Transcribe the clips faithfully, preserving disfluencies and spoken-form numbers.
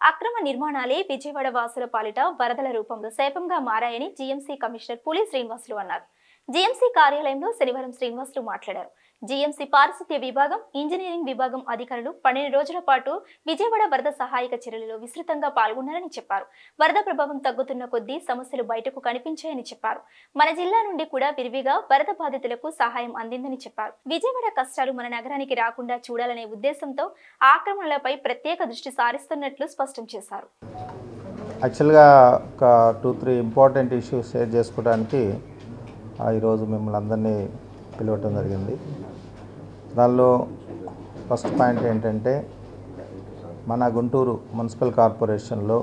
అక్రమ నిర్మాణాలే విజయవాడ వాసుల పాలిట వరదల రూపంలో శాపంగా మారాయని జీఎంసీ కమిషనర్ పులి శ్రీనివాసులు అన్నారు. జీఎంసీ కార్యాలయంలో శనివారం శ్రీనివాసులు మాట్లాడారు. జీఎంసీ పారిశుద్ధ్య విభాగం, ఇంజనీరింగ్ విభాగం అధికారులు పన్నెండు రోజుల పాటు విజయవాడ వరద సహాయక చర్యలలో విస్తృతంగా పాల్గొన్నారని చెప్పారు. వరద ప్రభావం తగ్గుతున్న కొద్దీ సమస్యలు బయటకు కనిపించాయని చెప్పారు. మన జిల్లా నుండి కూడా విరివిగా వరద బాధితులకు సహాయం అందిందని చెప్పారు. విజయవాడ కష్టాలు మన నగరానికి రాకుండా చూడాలనే ఉద్దేశంతో ఆక్రమణలపై ప్రత్యేక దృష్టి సారిస్తున్నట్లు స్పష్టం చేశారు. యాక్చువల్గా ఒక two three important issues share చేసుకోవడానికి ఈరోజు మిమ్మల్ని అందరినీ పిలవటం జరిగింది. దానిలో ఫస్ట్ పాయింట్ ఏంటంటే, మన గుంటూరు మున్సిపల్ కార్పొరేషన్లో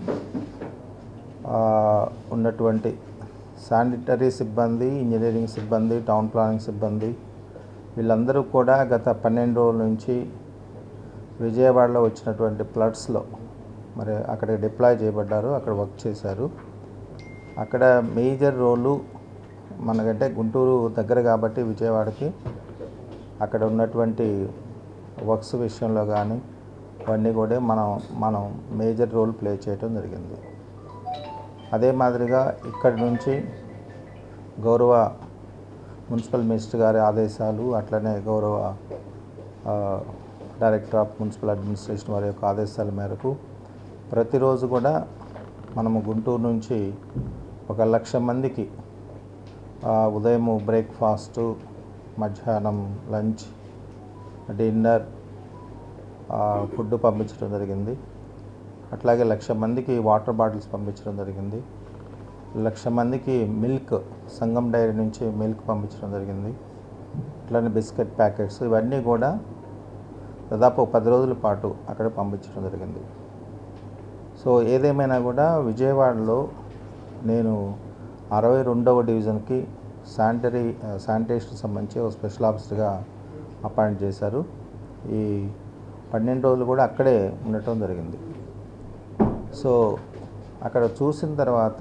ఉన్నటువంటి శానిటరీ సిబ్బంది, ఇంజనీరింగ్ సిబ్బంది, టౌన్ ప్లానింగ్ సిబ్బంది వీళ్ళందరూ కూడా గత పన్నెండు రోజుల నుంచి విజయవాడలో వచ్చినటువంటి ఫ్లడ్స్లో మరి అక్కడ డిప్లాయ్ చేయబడ్డారు, అక్కడ వర్క్ చేశారు. అక్కడ మేజర్ రోలు మనకంటే గుంటూరు దగ్గర కాబట్టి విజయవాడకి అక్కడ ఉన్నటువంటి వర్క్స్ విషయంలో కానీ అవన్నీ కూడా మనం మనం మేజర్ రోల్ ప్లే చేయడం జరిగింది. అదే మాదిరిగా ఇక్కడి నుంచి గౌరవ మున్సిపల్ మినిస్టర్ గారి ఆదేశాలు, అట్లనే గౌరవ డైరెక్టర్ ఆఫ్ మున్సిపల్ అడ్మినిస్ట్రేషన్ వారి యొక్క ఆదేశాల మేరకు ప్రతిరోజు కూడా మనము గుంటూరు నుంచి ఒక లక్ష మందికి ఉదయం బ్రేక్ఫాస్టు, మధ్యాహ్నం లంచ్, డిన్నర్ ఫుడ్ పంపించడం జరిగింది. అట్లాగే లక్ష మందికి వాటర్ బాటిల్స్ పంపించడం జరిగింది. లక్ష మందికి మిల్క్, సంగం డైరీ నుంచి మిల్క్ పంపించడం జరిగింది. అట్లనే బిస్కెట్ ప్యాకెట్స్ ఇవన్నీ కూడా దాదాపు పది రోజుల పాటు అక్కడ పంపించడం జరిగింది. సో ఏదేమైనా కూడా విజయవాడలో నేను అరవై రెండవ డివిజన్కి శానిటరీ శానిటేషన్ సంబంధించి ఒక స్పెషల్ ఆఫీసర్గా అపాయింట్ చేశారు. ఈ పన్నెండు రోజులు కూడా అక్కడే ఉండటం జరిగింది. సో అక్కడ చూసిన తర్వాత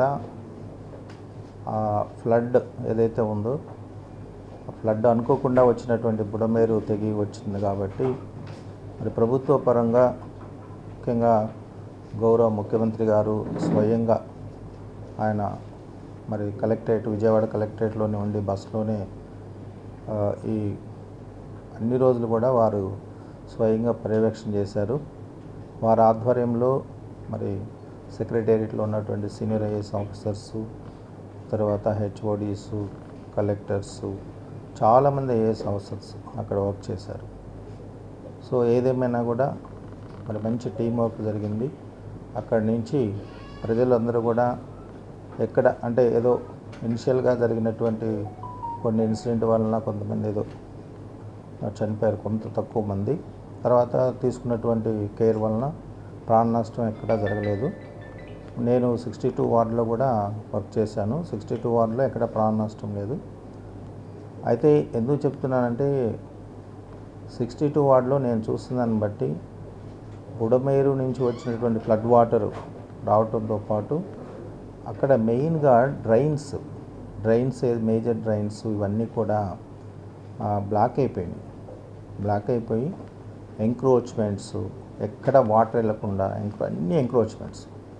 ఫ్లడ్ ఏదైతే ఉందో ఫ్లడ్ అనుకోకుండా వచ్చినటువంటి బుడమేరు తెగి వచ్చింది కాబట్టి మరి ప్రభుత్వ పరంగా ముఖ్యంగా గౌరవ ముఖ్యమంత్రి గారు స్వయంగా ఆయన మరి కలెక్టరేట్ విజయవాడ కలెక్టరేట్లోనే ఉండి బస్సులోనే ఈ అన్ని రోజులు కూడా వారు స్వయంగా పర్యవేక్షణ చేశారు. వారి ఆధ్వర్యంలో మరి సెక్రటేరియట్లో ఉన్నటువంటి సీనియర్ ఐఏఎస్ ఆఫీసర్సు, తర్వాత హెచ్ఓడీసు, కలెక్టర్సు, చాలామంది ఐఏఎస్ ఆఫీసర్స్ అక్కడ వర్క్ చేశారు. సో ఏదేమైనా కూడా మరి మంచి టీం వర్క్ జరిగింది. అక్కడి నుంచి ప్రజలందరూ కూడా ఎక్కడ అంటే ఏదో ఇనిషియల్గా జరిగినటువంటి కొన్ని ఇన్సిడెంట్ వలన కొంతమంది ఏదో చనిపోయారు, కొంత తక్కువ మంది. తర్వాత తీసుకున్నటువంటి కేర్ వలన ప్రాణ నష్టం ఎక్కడా జరగలేదు. నేను సిక్స్టీ టూ వార్డులో కూడా వర్క్ చేశాను. సిక్స్టీ టూ వార్డులో ఎక్కడ ప్రాణ నష్టం లేదు. అయితే ఎందుకు చెప్తున్నానంటే, సిక్స్టీ టూ వార్డులో నేను చూస్తున్న బట్టి బుడమేరు నుంచి వచ్చినటువంటి ఫ్లడ్ వాటర్ రావడంతో పాటు అక్కడ మెయిన్గా డ్రైన్స్ డ్రైన్స్ మేజర్ డ్రైన్స్ ఇవన్నీ కూడా బ్లాక్ అయిపోయినాయి. బ్లాక్ అయిపోయి ఎంక్రోచ్మెంట్స్, ఎక్కడ వాటర్ వెళ్ళకుండా ఎంక్రో అన్ని ఎంక్రోచ్మెంట్స్,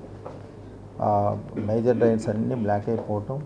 మేజర్ డ్రైన్స్ అన్నీ బ్లాక్ అయిపోవటం,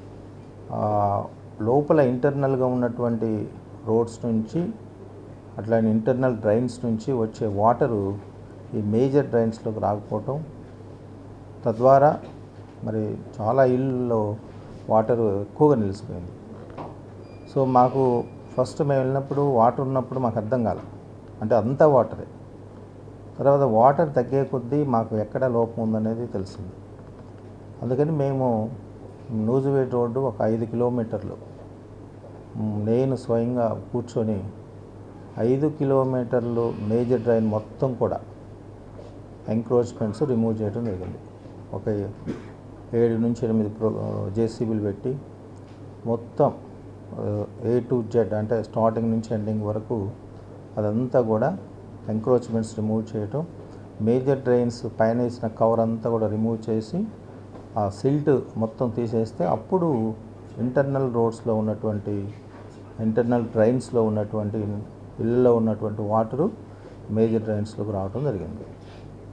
లోపల ఇంటర్నల్గా ఉన్నటువంటి రోడ్స్ నుంచి అట్లానే ఇంటర్నల్ డ్రైన్స్ నుంచి వచ్చే వాటరు ఈ మేజర్ డ్రైన్స్లోకి రాకపోవటం, తద్వారా మరి చాలా ఇళ్ళల్లో వాటర్ ఎక్కువగా నిలిచిపోయింది. సో మాకు ఫస్ట్ మేము వెళ్ళినప్పుడు వాటర్ ఉన్నప్పుడు మాకు అర్థం కాలే, అంటే అంతా వాటరే. తర్వాత వాటర్ తగ్గే కొద్దీ మాకు ఎక్కడ లోపం ఉందనేది తెలిసింది. అందుకని మేము నూజివేడ్ రోడ్డు ఒక ఐదు కిలోమీటర్లు నేను స్వయంగా కూర్చొని ఐదు కిలోమీటర్లు మేజర్ డ్రైన్ మొత్తం కూడా ఎంక్రోచ్మెంట్స్ రిమూవ్ చేయడం జరిగింది. ఒక ఏడు నుంచి ఎనిమిది ప్రో జేసీబీలు పెట్టి మొత్తం ఏ టు జెడ్ అంటే స్టార్టింగ్ నుంచి ఎండింగ్ వరకు అదంతా కూడా ఎంక్రోచ్మెంట్స్ రిమూవ్ చేయటం, మేజర్ డ్రైన్స్ పైన వేసిన కవర్ అంతా కూడా రిమూవ్ చేసి ఆ సిల్ట్ మొత్తం తీసేస్తే అప్పుడు ఇంటర్నల్ రోడ్స్లో ఉన్నటువంటి ఇంటర్నల్ డ్రైన్స్లో ఉన్నటువంటి ఇళ్ళలో ఉన్నటువంటి వాటరు మేజర్ డ్రైన్స్లోకి రావడం జరిగింది.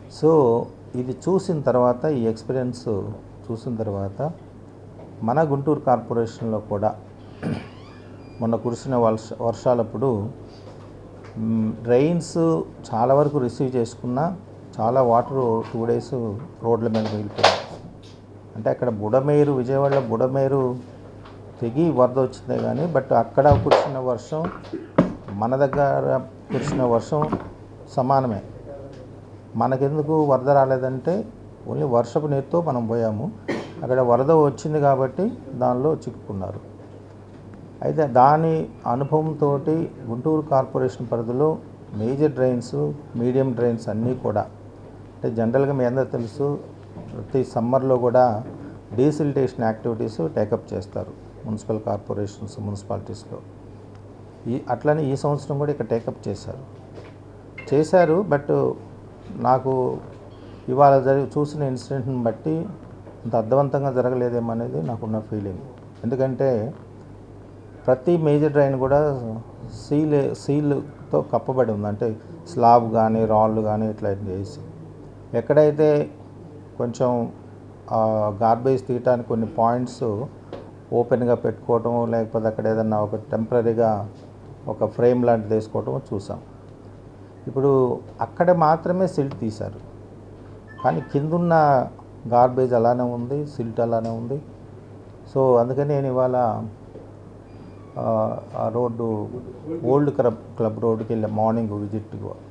సో ఇది చూసిన తర్వాత, ఈ ఎక్స్పీరియన్స్ చూసిన తర్వాత మన గుంటూరు కార్పొరేషన్లో కూడా మొన్న కురిసిన వర్ష వర్షాలప్పుడు డ్రైన్స్ చాలా వరకు రిసీవ్ చేసుకున్నా చాలా వాటర్ టూ డేస్ రోడ్ల మీద మిగిలిపోయింది. అంటే అక్కడ బుడమేరు, విజయవాడలో బుడమేరు తెగి వరద వచ్చిందే కానీ, బట్ అక్కడ కురిసిన వర్షం మన దగ్గర కురిసిన వర్షం సమానమే. మనకెందుకు వరద రాలేదంటే ఓన్లీ వర్షపు నీరుతో మనం పోయాము. అక్కడ వరద వచ్చింది కాబట్టి దానిలో చిక్కుకున్నారు. అయితే దాని అనుభవంతో గుంటూరు కార్పొరేషన్ పరిధిలో మేజర్ డ్రైన్స్, మీడియం డ్రైన్స్ అన్నీ కూడా, అంటే జనరల్గా మీ అందరూ తెలుసు, ప్రతి సమ్మర్లో కూడా డీసిల్టేషన్ యాక్టివిటీస్ టేకప్ చేస్తారు మున్సిపల్ కార్పొరేషన్స్, మున్సిపాలిటీస్లో. ఈ అట్లనే ఈ సంవత్సరం కూడా ఇక్కడ టేకప్ చేశారు చేశారు బట్ నాకు ఇవాళ జరిగి చూసిన ఇన్సిడెంట్ని బట్టి అంత అర్థవంతంగా జరగలేదేమో అనేది నాకున్న ఫీలింగ్. ఎందుకంటే ప్రతి మేజర్ డ్రైన్ కూడా సీల్ సీల్తో కప్పబడి ఉంది. అంటే స్లాబ్ కానీ రాళ్ళు కానీ ఇట్లా వేసి, ఎక్కడైతే కొంచెం గార్బేజ్ తీయటానికి కొన్ని పాయింట్స్ ఓపెన్గా పెట్టుకోవటం, లేకపోతే అక్కడ ఏదన్నా ఒక టెంపరీగా ఒక ఫ్రేమ్ లాంటిది వేసుకోవటం చూసాం. ఇప్పుడు అక్కడ మాత్రమే సిల్ట్ తీశారు, కానీ కిందున్న గార్బేజ్ అలానే ఉంది, సిల్ట్ అలానే ఉంది. సో అందుకని నేను ఇవాళ ఆ రోడ్డు ఓల్డ్ క్లబ్ క్లబ్ రోడ్డుకి వెళ్ళి మార్నింగ్ విజిట్